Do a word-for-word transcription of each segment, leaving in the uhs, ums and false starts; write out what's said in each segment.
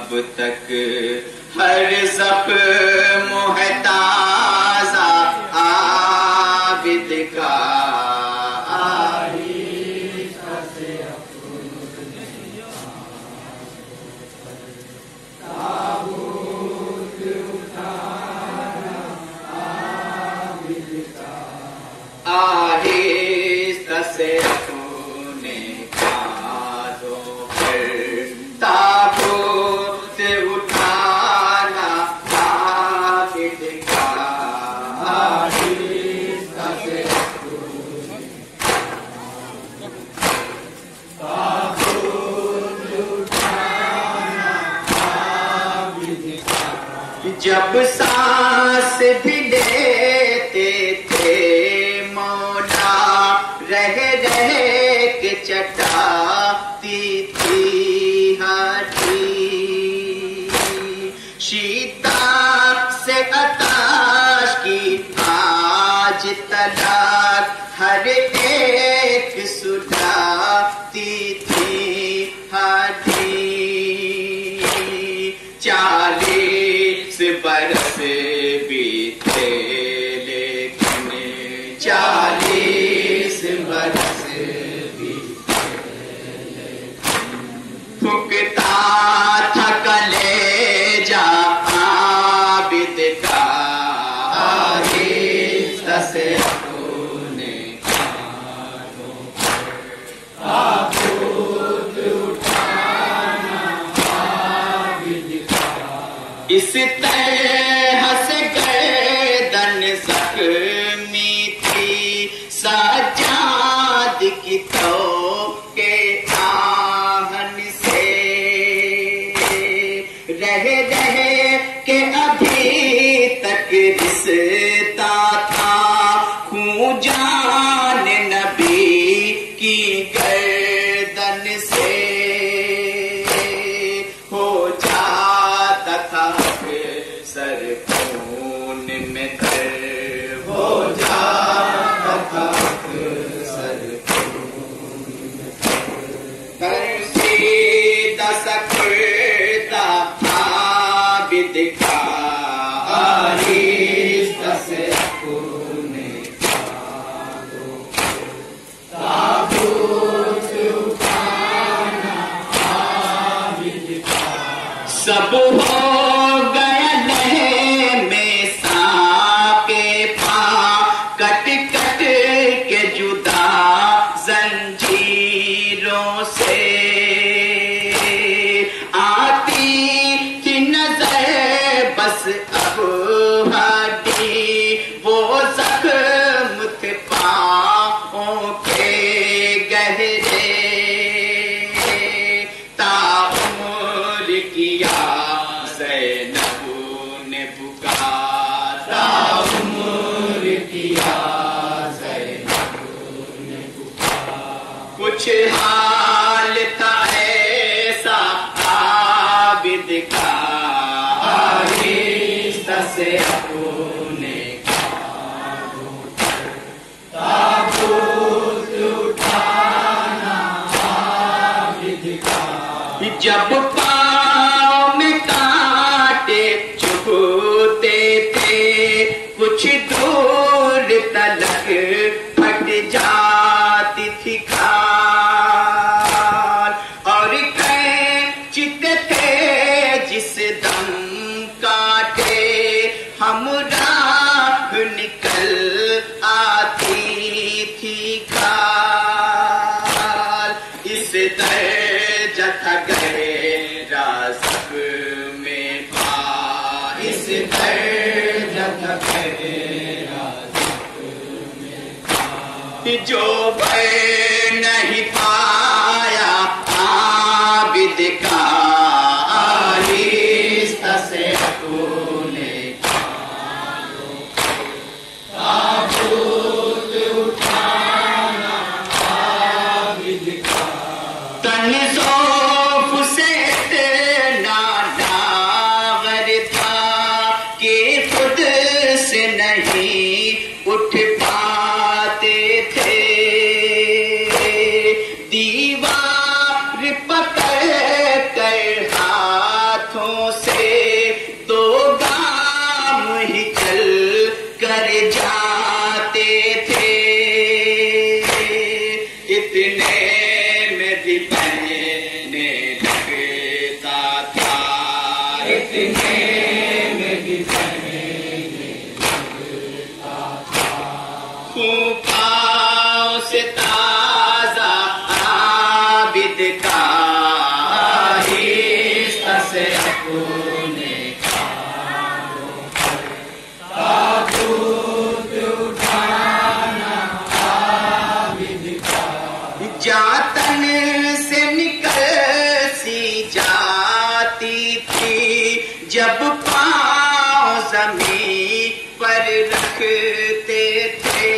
اب تک ہر زخم ہے تازہ عابد کا آہستہ سے اپنے ہاتھوں پر تابوت اٹھانا عابد کا آہستہ سے تابوت اٹھانا عابد کا جب سانس بھی لیتے تھے رہ رہ کے چٹاتی تھی ہڈی شیتا سے عطاش کی آج تلاش ہر ایک سلھاتی تھی ہڈی چالیس برس بیتے لیکن چالیس برس پھکتا تھا کلیجہ عابد کا آہستہ سے اپنے ہاتھوں پر تابوت اٹھانا عابد کا اس طرح سے گردن زخمی تھی سجاد کی تو کے آہن سے رہ رہ کے ابھی تک رستا تھا خون جان نبی کی گردن سے ہو جاتا تھا سر خون میں تر ہو جاتا تھا سر ہر سیدھا سکتا عابد کا آہستہ سے اپنے ہاتھوں پر تابوت اٹھانا عابد کا سب ہو گیا لہے میں ساکے پا کٹ کٹ کے جدا زنجیروں سے آتی تھی نظر بس اب ہڈی وہ زخم تھے پاؤں کے گہرے تعمر کیا زینب نے پکارا تعمر کیا زینب نے پکارا کچھ حال تھا ایسا عابد کا آہستہ سے اپنے ہاتھوں پر تابوت اٹھانا عابد کا جب پاؤں میں کانٹے چبھتے تھے کچھ دور تلک پھٹ جاتی تھی کھال اور کینچتے تھے جس دم کاٹے ہمراہ نکل آتی تھی کھال اس درجہ تھا گہرا زخم میں پا اس درجہ تھا گہرا زخم میں پا جو بھر نہیں پایا عابد کا آہستہ سے اپنے ہاتھوں پر تابوت اٹھانا عابد کا تن ذوف سے اتنا ڈاغر تھا کہ خود سے نہیں اٹھ پاتے تھے دیوار پکڑ کر ہاتھوں دیکھنے میں بھی پہنے لگتا تھا خون پاؤں سے تازہ عابد کا آہستہ سے اپنے کانوں پر تابوت اٹھانا عابد کا جاتن سے نکل سی جاتی تھی جب پاؤں زمین پر رکھتے تھے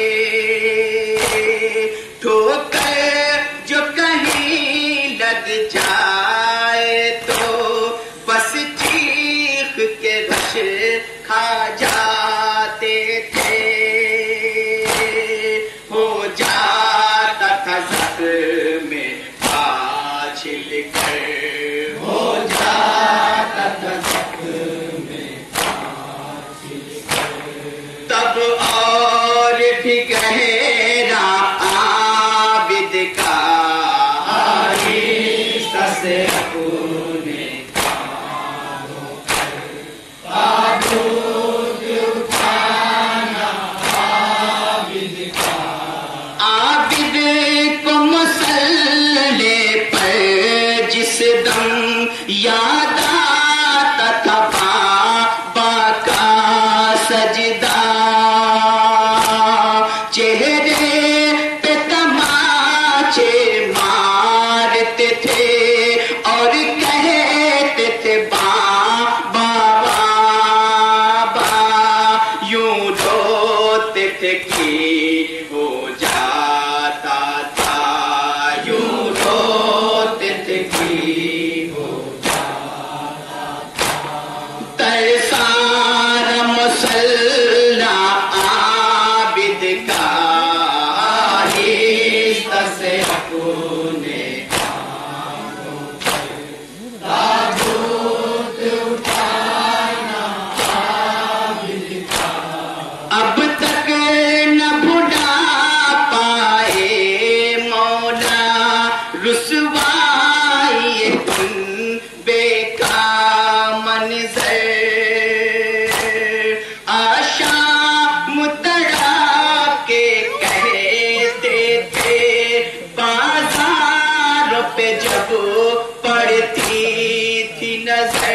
ٹھوکر جو کہیں لگ جائے تو بس چیخ کے رش کھا جاتے تھے ہو جاتا تھا زخم میں چھل کر ہو جاتا تھا زخم میں چھل کر تب اور بھی گہرا عابد کا آہستہ سے اپنے کانوں پر تابوت اٹھانا عابد کا عابد کو مسلح پر جس دم یاد آتا تھا بابا کا سجدہ چہرے پہ تماچے مارتے تھے اور کہتے تھے بابا بابا یوں روتے تھے کہ ہو جاتا تھا یوں روتے تھے کہ ہو جاتا تھا ترسارا مسلح عابد کا آہستہ سے اپنے کانوں پر تابوت اٹھانا عابد کا اب تک نہ بھلا پائے مولا رسوائی ان بے کا منظر آشام تڑا کے کہتے تھے بازاروں پہ جب پڑتی تھی نظر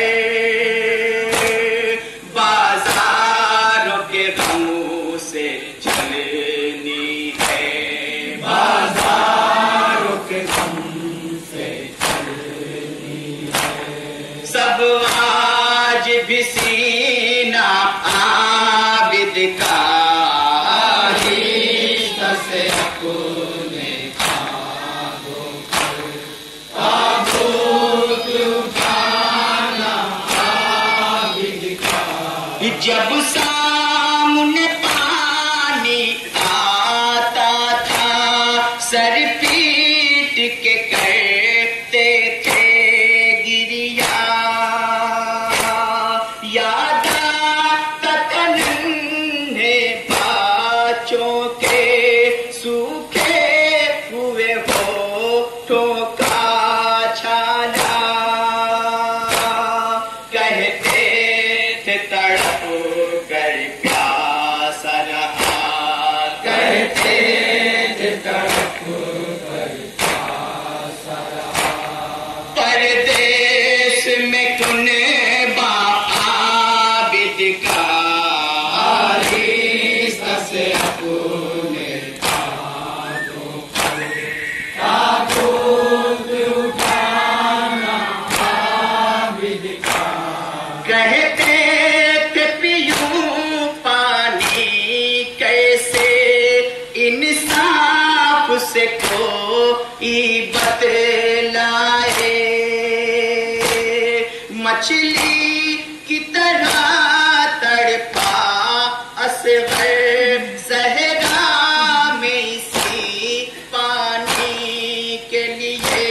بازاروں کے غموں سے چلنی ہے بازاروں کے غم سے چلنی ہے سب آج بھی سینہ عابد کا آہستہ سے اپنے کانوں پر تابوت اٹھانا عابد کا جب سامنے پانی آتا تھا سر پیٹ کے کرتے تھے گریا یاد آتا تھا ننھے بچوں کے سوکھے ہوئے ہونٹوں کا چھالا کہتے تھے تڑپ کر پیاسا رہا کہتے تھے تڑپ کر پیاسا رہا پردیس میں کنبہ عابد کا آہستہ سے اپنے کانوں پر تابوت اٹھانا عابد کا کہتے تھے پیوں پانی کیسے انصاف سے کوئی بتلائے مچھلی کی طرح تڑپا اصغر صحرا میں اسی پانی کے لیے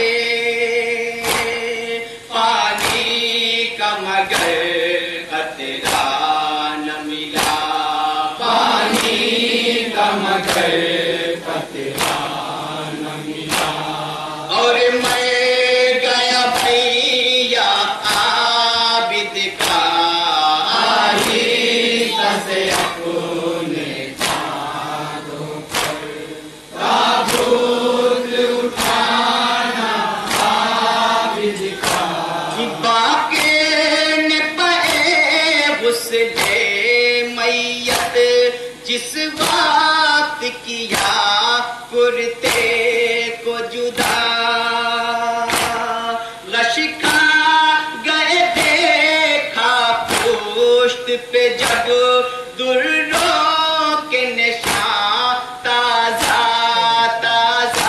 پانی کا مگر قطرہ نہ ملا پانی کا مگر قطرہ نہ ملا اور میں گیا بھیا عابد کا باقی نے پائے غسل میت جس وقت کیا کرتے کو جدا غش کھا گئے دیکھا پشت پہ جب دروں کے نشان تازہ تازہ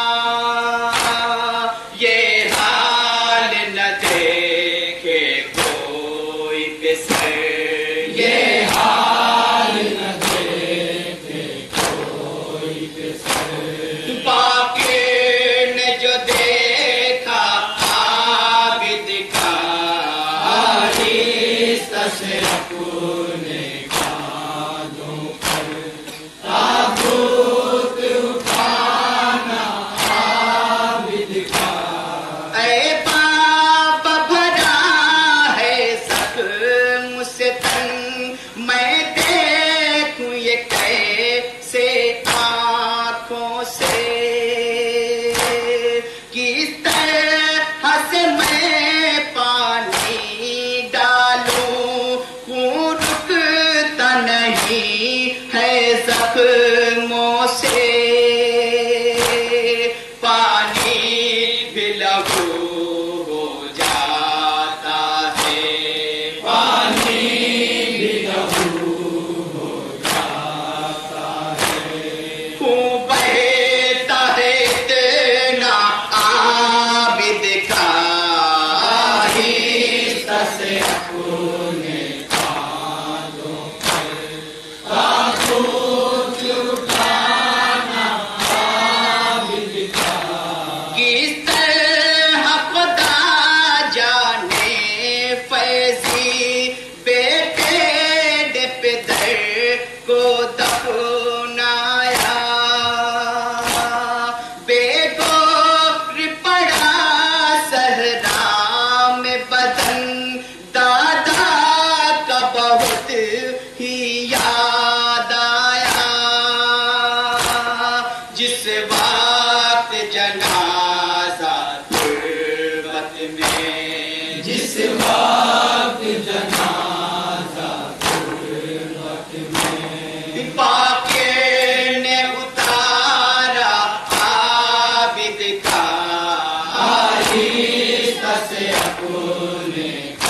یہ حال نہ دیکھے کوئی بسر یہ حال نہ دیکھے کوئی بسر باقی نے جو دیکھا عابد کا آہستہ سے اپنے قدموں پر تابوت اٹھانا عابد کا اے بابا بھرا ہے زخم سے تن میں دیکھوں یہ کیسے آنکھوں سے کس طرح سے میں پانی ڈالوں خون رکتا نہیں ہے زخموں سے پانی بھی لہو ہو جاتا ہے پانی بھی لہو ہو جاتا ہے خون بہتا ہے اتنا عابد کا آہستہ سے اپنے قدموں پر تابوت اٹھانا عابد کا کس طرح خدا جانے فیضی بیٹے نے پدر کو دفنایا بے گور پڑا صحرا میں بدن دادا کا بہت ہی یاد آیا جس وقت جنازہ تربت میں جس وقت جنازہ تربت میں باقی نے اتارا عابد کا آہستہ سے اپنے